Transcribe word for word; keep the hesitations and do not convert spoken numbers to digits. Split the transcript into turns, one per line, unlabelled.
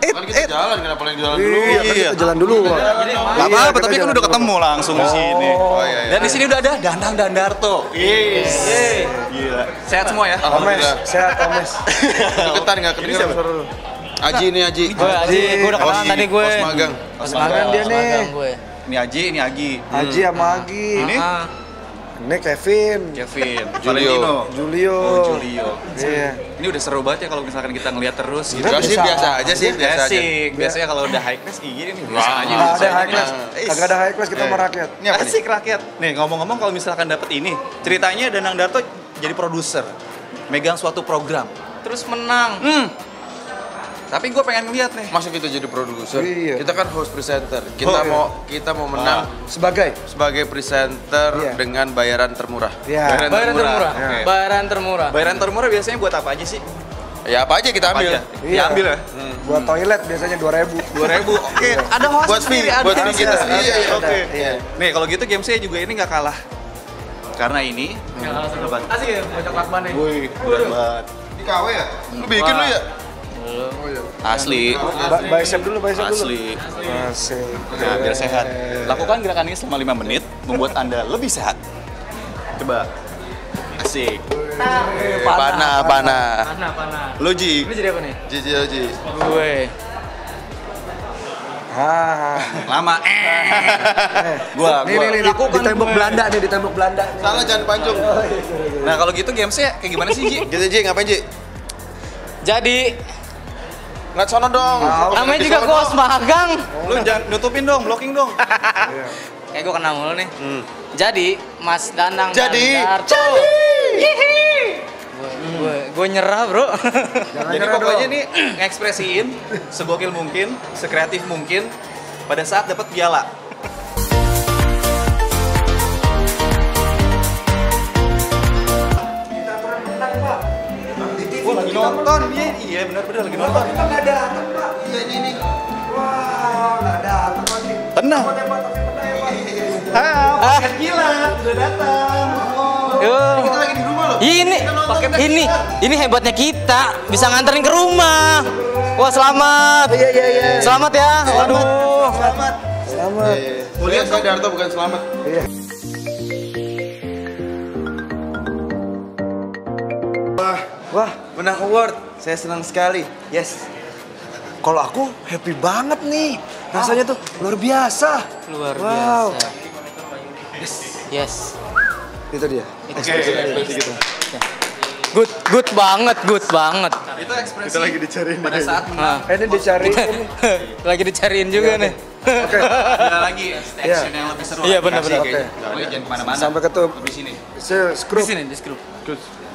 eh,
kan kita
eh.
jalan, kenapa yang jalan dulu?
Iya, kan kita jalan dulu.
Gak apa-apa, tapi kan udah ketemu langsung di sini.
Oh iya, iya.
Dan di sini udah ada Danang Dandarto. Yes. Gila. Sehat semua ya?
Omes, sehat Omes.
Deketan nggak kedengeran suara lu. Aji nih Aji.
Gue Aji, gue udah kenalan tadi gue.
Bos magang.
Bos magang dia nih.
Ini Aji, ini Agi.
Aji sama Agi.
Ini
Ini Kevin.
Kevin,
Julio.
Valentino.
Julio.
Oh, Julio.
Iya.
Ini udah seru banget ya kalau misalkan kita ngeliat terus gitu.
Enggak sih, biasa aja sih, biasa aja.
Asik. Biasanya kalau udah high class gini nih biasa aja.
Nggak ada high
Biasa
class.
aja.
Kagak ada high class kita sama rakyat.
Ini apa Asik rakyat. Nih ngomong-ngomong kalau misalkan dapet ini, ceritanya Danang Darto jadi produser, megang suatu program.
Terus menang.
Hmm. Tapi gue pengen lihat nih.
Masuk kita jadi produser.
Iya.
Kita kan host presenter. Kita
Oh, iya.
mau kita mau menang
Sebagai.
sebagai presenter
Iya.
dengan bayaran termurah.
Iya.
Bayaran termurah.
Oke.
Bayaran termurah.
Bayaran termurah biasanya buat apa aja sih?
Ya apa aja kita
Apa
ambil.
aja?
Iya.
Diambil ya?
Buat toilet biasanya dua ribu.
dua ribu. Oke, ada host
Buat
sendiri,
fee,
ada
buat
host
fee kita.
sendiri.
Iya, iya,
Oke.
iya.
Nih, kalau gitu game saya juga ini nggak kalah. Karena ini
Asik ya, bocok lakban nih.
wih, berat banget.
Di K W ya? Lu bikin lu ya?
Asli.
Ba bicep dulu, bicep dulu.
Asli.
Asik.
Nah, biar sehat. Lakukan gerakan ini selama lima menit, membuat Anda lebih sehat. Coba. Asik.
Panah, panah.
Panah, panah.
Logi.
Ini jadi apa nih?
Jiji, Jiji.
Gue.
Ah.
Lama. Eh. Gua,
Nih,
gua.
nih, nih, di, di tembok Belanda nih, di tembok Belanda.
Salah jangan pancung.
Nah, kalau gitu gamesnya kayak gimana sih, Ji?
Gitu Ji, ngapain Ji?
Jadi,
Ngeliat sono dong.
namanya juga gue host magang.
Lu jangan nutupin dong, blocking dong.
Kayak gue kenal mulu nih. Jadi, Mas Danang
Jadi.
Dandarto. Gue gue nyerah, Bro.
Jangan
Jadi
nyerah
pokoknya
dong.
nih ngekspresiin segokil mungkin, sekreatif mungkin pada saat dapat piala. Wah, lagi nonton dia. Iya, benar-benar lagi nonton.
Kita nggak datang, Pak. Iya, ini nih. Wah, nggak datang lagi.
Tenang. Ah, paket gila, udah datang.
Yo.
Kita lagi di rumah loh.
Ini, ini, ini hebatnya kita bisa nganterin ke rumah. Wah, selamat.
Iya, iya, iya.
Selamat ya. Waduh.
Selamat. Selamat.
Mau lihat Kak Darto bukan selamat.
Iya.
Wah,
Wah,
menang award. Saya senang sekali. Yes.
kalau aku happy banget nih. Rasanya tuh luar biasa.
Luar
Wow.
biasa. Yes.
Itu dia.
Oke, ekspresi gitu.
Good, good banget, good banget.
Itu ekspresi.
Kita lagi dicariin
pada saat menang.
Eh, ini dicari ini.
Lagi dicariin juga nih.
Oke.
Ada lagi action yang lebih seru.
Iya, benar-benar.
Oke.
Oke.
Jangan kemana-mana.
Sampai ketemu.
Di sini.
Se-
Di
Skrup.
sini, di grup.